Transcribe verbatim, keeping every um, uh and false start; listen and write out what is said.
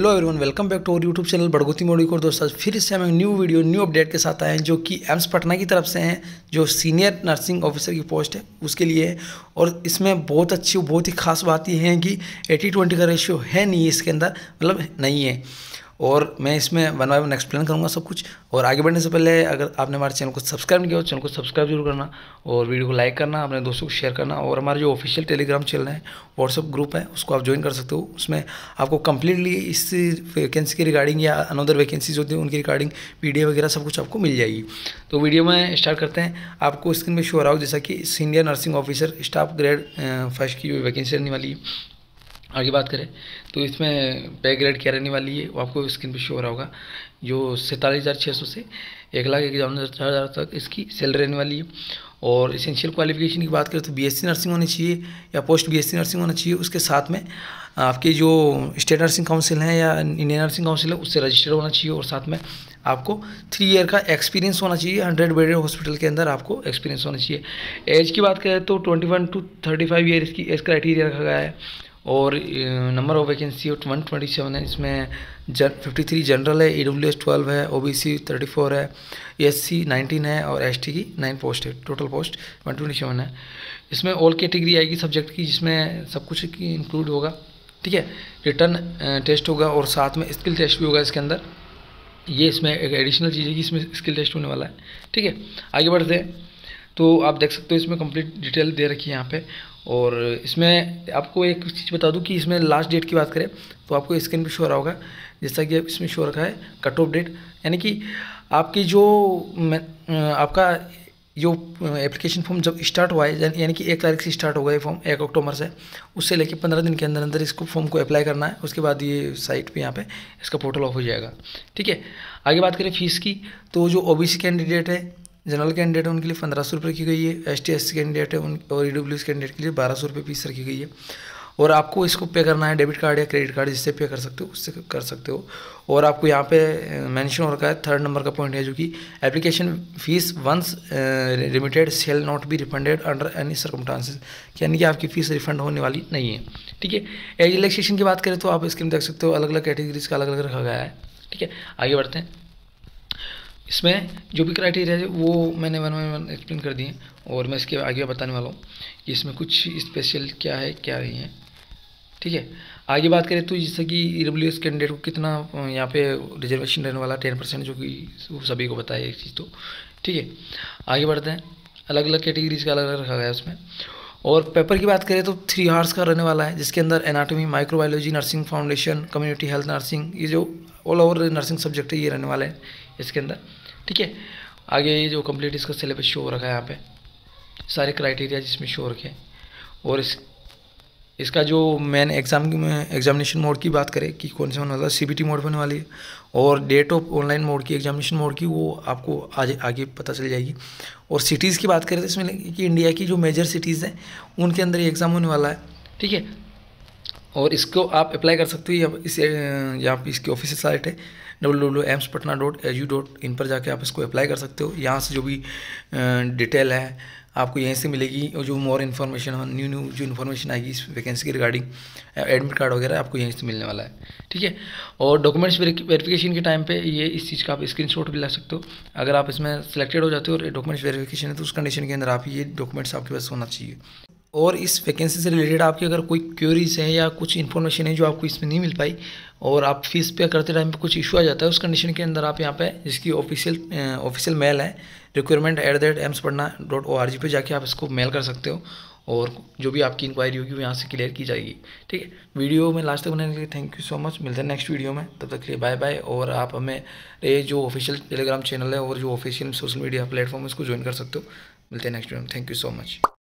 Hello everyone, welcome back to our YouTube channel बड़गोती मोड़ी को। दोस्तों फिर से हम एक न्यू वीडियो न्यू अपडेट के साथ आए हैं जो कि एम्स पटना की तरफ से हैं, जो सीनियर नर्सिंग ऑफिसर की पोस्ट है उसके लिए है। और इसमें बहुत अच्छी बहुत ही खास बात यह है कि एटी ट्वेंटी का रेशियो है नहीं इसके अंदर, मतलब नहीं है। और मैं इसमें वन बाय वन एक्सप्लेन करूंगा सब कुछ। और आगे बढ़ने से पहले अगर आपने हमारे चैनल को सब्सक्राइब नहीं किया तो चैनल को सब्सक्राइब जरूर करना और वीडियो को लाइक करना, अपने दोस्तों को शेयर करना। और हमारे जो ऑफिशियल टेलीग्राम चैनल है, व्हाट्सअप ग्रुप है, उसको आप ज्वाइन कर सकते हो। उसमें आपको कम्प्लीटली इस वैकेंसी के रिगार्डिंग या अनदर वैकेंसीज होती है उनकी रिगार्डिंग पीडीएफ वगैरह सब कुछ आपको मिल जाएगी। तो वीडियो में स्टार्ट करते हैं। आपको स्क्रीन में शो हो रहा हो जैसा कि senior nursing officer staff grade first की वैकेंसी रहने वाली है। आगे बात करें तो इसमें पे ग्रेड क्या रहने वाली है वो आपको स्क्रीन पे शो हो रहा होगा, जो सैंतालीस हज़ार छः सौ से एक लाख इक्यावन हज़ार तक इसकी सैलरी रहने वाली है। और इसेंशियल क्वालिफिकेशन की बात करें तो बीएससी नर्सिंग होनी चाहिए या पोस्ट बीएससी नर्सिंग होना चाहिए। उसके साथ में आपकी जो स्टेट नर्सिंग काउंसिल है या इंडियन नर्सिंग काउंसिल है उससे रजिस्टर्ड होना चाहिए। और साथ में आपको थ्री ईयर का एक्सपीरियंस होना चाहिए, हंड्रेड बेडेड हॉस्पिटल के अंदर आपको एक्सपीरियंस होना चाहिए। एज की बात करें तो twenty one to thirty five year इसकी एज क्राइटेरिया रखा गया है। और number of vacancy one twenty seven है। इसमें जन फिफ्टी थ्री जनरल है, ई डब्ल्यू एस ट्वेल्व है, O B C thirty four है, एस सी नाइनटीन है और एस टी की नाइन पोस्ट है। Total post one twenty seven है। इसमें ऑल कैटेगरी आएगी सब्जेक्ट की, जिसमें सब कुछ इंक्लूड होगा। ठीक है, रिटर्न टेस्ट होगा और साथ में स्किल टेस्ट भी होगा इसके अंदर। ये इसमें एक एडिशनल चीज़ है कि इसमें स्किल टेस्ट होने वाला है। ठीक है, आगे बढ़ते हैं तो आप देख सकते हो इसमें कंप्लीट डिटेल दे रखी है यहाँ पे। और इसमें आपको एक चीज़ बता दूं कि इसमें लास्ट डेट की बात करें तो आपको स्क्रीन पे शो रहा होगा जैसा कि इसमें शो रखा है कट ऑफ डेट, यानी कि आपकी जो आपका जो एप्लीकेशन फॉर्म जब स्टार्ट हुआ है, यानी कि एक तारीख से स्टार्ट होगा ये फॉर्म, एक अक्टूबर से, उससे लेके पंद्रह दिन के अंदर अंदर इसको फॉर्म को अप्लाई करना है। उसके बाद ये साइट पे यहाँ पे इसका पोर्टल ऑफ हो जाएगा। ठीक है, आगे बात करें फीस की तो जो ओबीसी कैंडिडेट है, जनरल कैंडिडेट है, उनके लिए पंद्रह सौ रुपये रखी गई है। S T S C candidate है उन और ई डब्ल्यू एस कैंडिडेट के लिए बारह सौ रुपये फीस रखी गई है। और आपको इसको पे करना है डेबिट कार्ड या क्रेडिट कार्ड, जिससे पे कर सकते हो उससे कर सकते हो। और आपको यहाँ पे मेंशन हो रखा है थर्ड नंबर का पॉइंट है जो कि application fees once remitted shall not be refunded under any circumstances, यानी कि आपकी फ़ीस रिफंड होने वाली नहीं है। ठीक है, एज रिलैक्सेशन की बात करें तो आप स्क्रीन देख सकते हो अलग अलग कैटेगरीज का अलग अलग रखा गया है। ठीक है, आगे बढ़ते हैं। इसमें जो भी क्राइटेरिया है वो मैंने वन बाय वन एक्सप्लेन कर दिए और मैं इसके आगे बताने वाला हूँ कि इसमें कुछ स्पेशल क्या है क्या नहीं है। ठीक है, आगे बात करें तो जैसे कि ई डब्ल्यू एस कैंडिडेट को कितना यहाँ पे रिजर्वेशन रहने वाला टेन परसेंट, जो कि सभी को पता है एक चीज़ तो। ठीक है, आगे बढ़ते हैं। अलग अलग कैटेगरीज का अलग अलग रखा गया है उसमें। और पेपर की बात करें तो थ्री आवर्स का रहने वाला है, जिसके अंदर anatomy, microbiology, nursing foundation, community health nursing, ये जो ऑल ओवर नर्सिंग सब्जेक्ट है ये रहने वाले हैं इसके अंदर। ठीक है, आगे ये जो कंप्लीट इसका सिलेबस शो हो रखा है यहाँ पे, सारे क्राइटेरिया जिसमें शो रखे हैं। और इस इसका जो मेन एग्ज़ाम एग्जामिनेशन मोड की बात करें कि कौन से होने वाला है, सीबीटी मोड होने वाली है। और डेट ऑफ ऑनलाइन मोड की, एग्जामिनेशन मोड की, वो आपको आगे आगे पता चल जाएगी। और सिटीज़ की बात करें तो इसमें कि इंडिया की जो मेजर सिटीज़ हैं उनके अंदर ये एग्ज़ाम होने वाला है। ठीक है, और इसको आप अप्लाई कर सकते हो इस यहाँ पे इसकी ऑफिशियल साइट है W W AIIMS Patna dot H U dot in पर जाके आप इसको अप्लाई कर सकते हो। यहाँ से जो भी डिटेल है आपको यहीं से मिलेगी और जो मोर इन्फॉर्मेशन न्यू न्यू जो इन्फॉर्मेशन आएगी इस वैकेंसी के रिगार्डिंग, एडमिट कार्ड वगैरह आपको यहीं से मिलने वाला है। ठीक है, और डॉक्यूमेंट्स वेरिफिकेशन के टाइम पे ये इस चीज़ का आप स्क्रीनशॉट भी ला सकते हो। अगर आप इसमें सेलेक्टेड हो जाते हो और डॉक्यूमेंट्स वेरिफिकेशन है तो उस कंडीशन के अंदर आप ये डॉक्यूमेंट्स आपके पास होना चाहिए। और इस वैकेंसी से रिलेटेड आपकी अगर कोई क्वेरीज है या कुछ इन्फॉर्मेशन है जो आपको इसमें नहीं मिल पाई और आप फीस पे करते टाइम पे कुछ इशू आ जाता है, उस कंडीशन के अंदर आप यहाँ पे जिसकी ऑफिशियल ऑफिशियल मेल है requirement at the rate AIIMS Patna dot O R G पे जाके आप इसको मेल कर सकते हो और जो भी आपकी इंक्वायरी होगी वो यहाँ से क्लियर की जाएगी। ठीक है, वीडियो में लास्ट तक बनाने के लिए थैंक यू सो मच। मिलते हैं नेक्स्ट वीडियो में, तब तक के लिए बाय बाय। और आप हमें ये जो ऑफिशियल टेलीग्राम चैनल है और जो ऑफिशियल सोशल मीडिया प्लेटफॉर्म है उसको ज्वाइन कर सकते हो। मिलते हैं नेक्स्ट वीडियो में, थैंक यू सो मच।